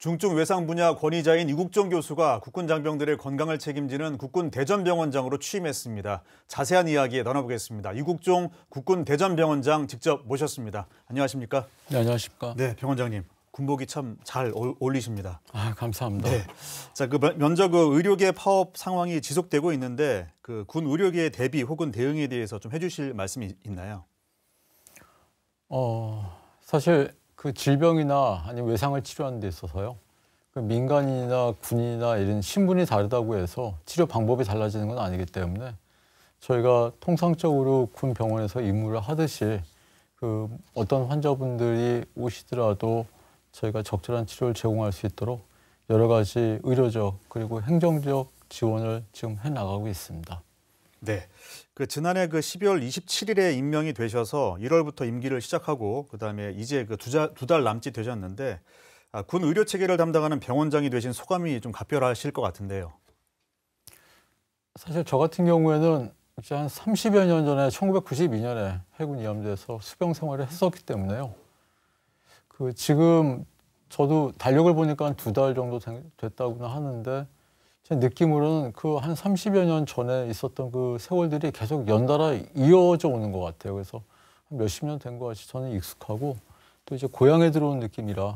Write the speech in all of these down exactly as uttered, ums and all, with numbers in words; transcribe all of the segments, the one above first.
중증 외상 분야 권위자인 이국종 교수가 국군 장병들의 건강을 책임지는 국군 대전병원장으로 취임했습니다. 자세한 이야기 나눠보겠습니다. 이국종 국군 대전병원장 직접 모셨습니다. 안녕하십니까? 네, 안녕하십니까? 네, 병원장님. 군복이 참 잘 어울리십니다. 아, 감사합니다. 네. 자, 그 먼저 그 의료계 파업 상황이 지속되고 있는데 그 군 의료계의 대비 혹은 대응에 대해서 좀 해주실 말씀이 있나요? 어, 사실 그 질병이나 아니면 외상을 치료하는 데 있어서요. 그 민간인이나 군인이나 이런 신분이 다르다고 해서 치료 방법이 달라지는 건 아니기 때문에 저희가 통상적으로 군 병원에서 임무를 하듯이 그 어떤 환자분들이 오시더라도 저희가 적절한 치료를 제공할 수 있도록 여러 가지 의료적 그리고 행정적 지원을 지금 해나가고 있습니다. 네, 그 지난해 그 십이월 이십칠일에 임명이 되셔서 일월부터 임기를 시작하고 그다음에 이제 그 두 달 남짓 되셨는데 아, 군 의료 체계를 담당하는 병원장이 되신 소감이 좀 각별하실 것 같은데요. 사실 저 같은 경우에는 이제 한 삼십여 년 전에 천구백구십이년에 해군 이함대에서 수병 생활을 했었기 때문에요. 그 지금 저도 달력을 보니까 한 두 달 정도 됐다고는 하는데 제 느낌으로는 그 한 삼십여 년 전에 있었던 그 세월들이 계속 연달아 이어져 오는 것 같아요. 그래서 한 몇십 년 된 것 같이 저는 익숙하고 또 이제 고향에 들어온 느낌이라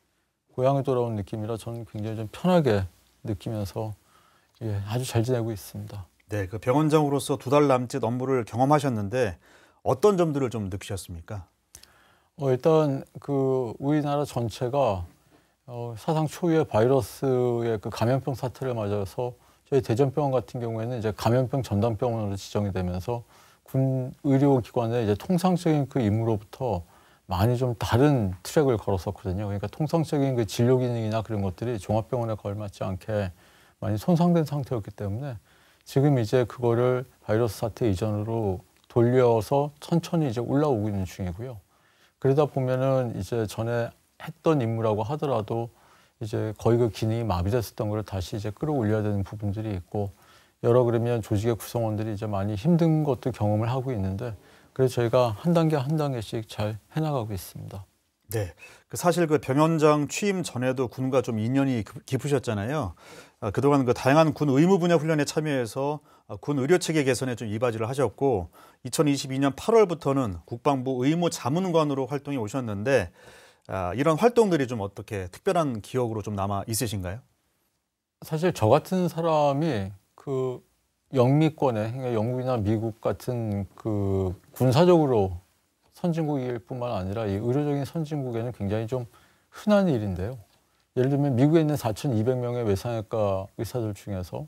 고향에 돌아온 느낌이라 저는 굉장히 좀 편하게 느끼면서 예, 아주 잘 지내고 있습니다. 네, 그 병원장으로서 두 달 남짓 업무를 경험하셨는데 어떤 점들을 좀 느끼셨습니까? 어, 일단 그 우리나라 전체가 어, 사상 초유의 바이러스의 그 감염병 사태를 맞아서 저희 대전병원 같은 경우에는 이제 감염병 전담병원으로 지정이 되면서 군 의료기관의 이제 통상적인 그 임무로부터 많이 좀 다른 트랙을 걸었었거든요. 그러니까 통상적인 그 진료 기능이나 그런 것들이 종합병원에 걸맞지 않게 많이 손상된 상태였기 때문에 지금 이제 그거를 바이러스 사태 이전으로 돌려서 천천히 이제 올라오고 있는 중이고요. 그러다 보면은 이제 전에 했던 임무라고 하더라도 이제 거의 그 기능이 마비됐었던 걸 다시 이제 끌어올려야 되는 부분들이 있고 여러 그러면 조직의 구성원들이 이제 많이 힘든 것도 경험을 하고 있는데 그래서 저희가 한 단계 한 단계씩 잘 해나가고 있습니다. 네, 그 사실 그 병원장 취임 전에도 군과 좀 인연이 깊으셨잖아요. 그동안 그 다양한 군 의무 분야 훈련에 참여해서 군 의료 체계 개선에 좀 이바지를 하셨고 이천이십이년 팔월부터는 국방부 의무 자문관으로 활동해 오셨는데 이런 활동들이 좀 어떻게 특별한 기억으로 좀 남아 있으신가요? 사실 저 같은 사람이 그 영미권에 그러니까 영국이나 미국 같은 그 군사적으로 선진국일 뿐만 아니라 이 의료적인 선진국에는 굉장히 좀 흔한 일인데요. 예를 들면 미국에 있는 사천이백 명의 외상외과 의사들 중에서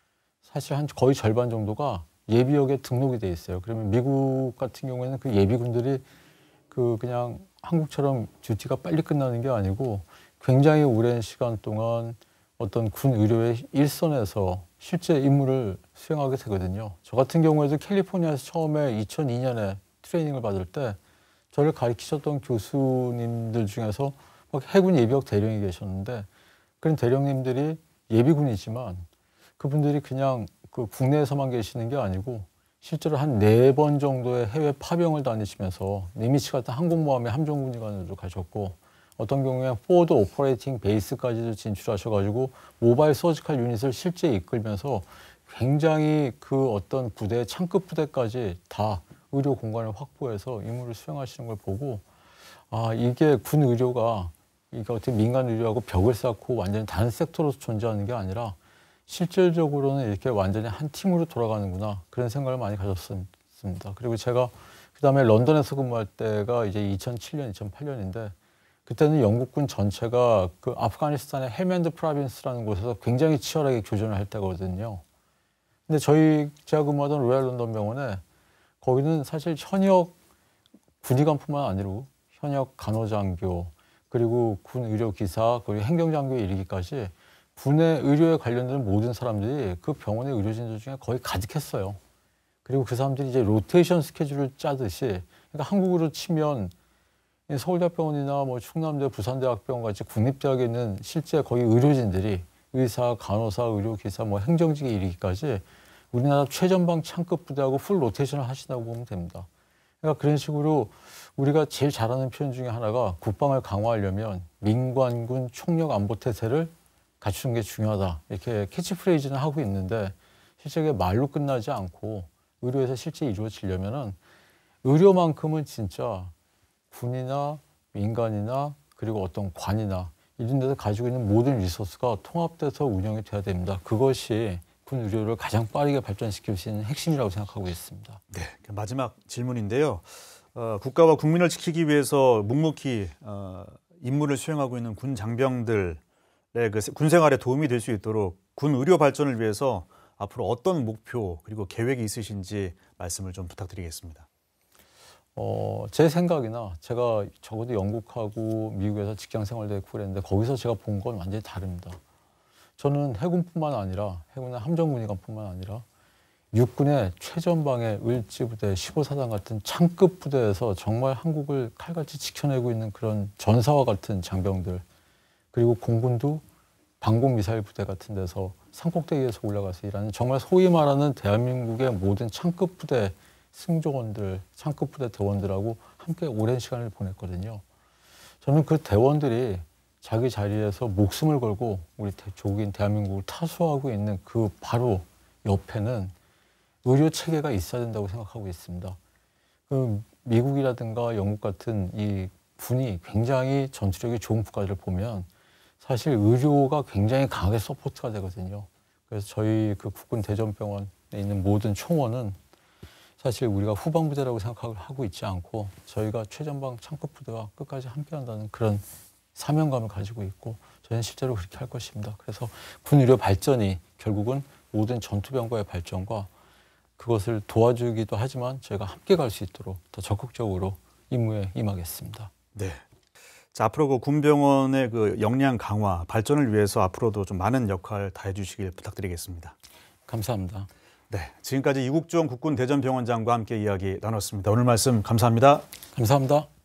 사실 한 거의 절반 정도가 예비역에 등록이 돼 있어요. 그러면 미국 같은 경우에는 그 예비군들이 그 그냥 한국처럼 듀티가 빨리 끝나는 게 아니고 굉장히 오랜 시간 동안 어떤 군 의료의 일선에서 실제 임무를 수행하게 되거든요. 저 같은 경우에도 캘리포니아에서 처음에 이천이년에 트레이닝을 받을 때 저를 가르치셨던 교수님들 중에서 막 해군 예비역 대령이 계셨는데 그런 대령님들이 예비군이지만 그분들이 그냥 그 국내에서만 계시는 게 아니고 실제로 한 네 번 정도의 해외 파병을 다니시면서 니미츠 같은 항공모함의 함정군의관으로 가셨고 어떤 경우에 포워드 오퍼레이팅 베이스까지도 진출하셔가지고 모바일 서지컬 유닛을 실제 이끌면서 굉장히 그 어떤 부대, 창급 부대까지 다 의료 공간을 확보해서 임무를 수행하시는 걸 보고 아 이게 군 의료가 이게 어떻게 민간 의료하고 벽을 쌓고 완전히 다른 섹터로서 존재하는 게 아니라 실질적으로는 이렇게 완전히 한 팀으로 돌아가는구나 그런 생각을 많이 가졌습니다. 그리고 제가 그 다음에 런던에서 근무할 때가 이제 이천칠년, 이천팔년인데 그때는 영국군 전체가 그 아프가니스탄의 헬만드 프로빈스라는 곳에서 굉장히 치열하게 교전을 할 때거든요. 근데 저희 제가 근무하던 로얄 런던 병원에 거기는 사실 현역 군의관뿐만 아니라 현역 간호장교 그리고 군 의료기사 그리고 행정장교에 이르기까지 군의 의료에 관련된 모든 사람들이 그 병원의 의료진들 중에 거의 가득했어요. 그리고 그 사람들이 이제 로테이션 스케줄을 짜듯이 그러니까 한국으로 치면 서울대학병원이나 뭐 충남대, 부산대학병원 같이 국립대학에 있는 실제 거기 의료진들이 의사, 간호사, 의료기사, 뭐 행정직에 이르기까지 우리나라 최전방 창급 부대하고 풀 로테이션을 하신다고 보면 됩니다. 그러니까 그런 식으로 우리가 제일 잘하는 표현 중에 하나가 국방을 강화하려면 민관군 총력 안보 태세를 갖추는 게 중요하다. 이렇게 캐치프레이즈는 하고 있는데 실제 그게 말로 끝나지 않고 의료에서 실제 이루어지려면은 의료만큼은 진짜 군이나 민간이나 그리고 어떤 관이나 이런 데서 가지고 있는 모든 리소스가 통합돼서 운영이 돼야 됩니다. 그것이 군 의료를 가장 빠르게 발전시킬 수 있는 핵심이라고 생각하고 있습니다. 네, 마지막 질문인데요. 어, 국가와 국민을 지키기 위해서 묵묵히 어, 임무를 수행하고 있는 군 장병들의 그 군 생활에 도움이 될 수 있도록 군 의료 발전을 위해서 앞으로 어떤 목표 그리고 계획이 있으신지 말씀을 좀 부탁드리겠습니다. 어, 제 생각이나 제가 적어도 영국하고 미국에서 직장 생활도 했고 그랬는데 거기서 제가 본 건 완전히 다릅니다. 저는 해군뿐만 아니라 해군의 함정군의관뿐만 아니라 육군의 최전방의 을지부대, 십오 사단 같은 창급 부대에서 정말 한국을 칼같이 지켜내고 있는 그런 전사와 같은 장병들, 그리고 공군도 방공미사일 부대 같은 데서 산꼭대기에서 올라가서 일하는 정말 소위 말하는 대한민국의 모든 창급 부대 승조원들, 창급 부대 대원들하고 함께 오랜 시간을 보냈거든요. 저는 그 대원들이 자기 자리에서 목숨을 걸고 우리 조국인 대한민국을 타수하고 있는 그 바로 옆에는 의료 체계가 있어야 된다고 생각하고 있습니다. 그 미국이라든가 영국 같은 이 군이 굉장히 전투력이 좋은 국가들을 보면 사실 의료가 굉장히 강하게 서포트가 되거든요. 그래서 저희 그 국군 대전병원에 있는 모든 총원은 사실 우리가 후방부대라고 생각하고 있지 않고 저희가 최전방 창급 부대와 끝까지 함께한다는 그런 사명감을 가지고 있고 저희는 실제로 그렇게 할 것입니다. 그래서 군 의료 발전이 결국은 모든 전투병과의 발전과 그것을 도와주기도 하지만 저희가 함께 갈 수 있도록 더 적극적으로 임무에 임하겠습니다. 네. 자, 앞으로 그 군병원의 그 역량 강화, 발전을 위해서 앞으로도 좀 많은 역할 다해 주시길 부탁드리겠습니다. 감사합니다. 네, 지금까지 이국종 국군 대전병원장과 함께 이야기 나눴습니다. 오늘 말씀 감사합니다. 감사합니다.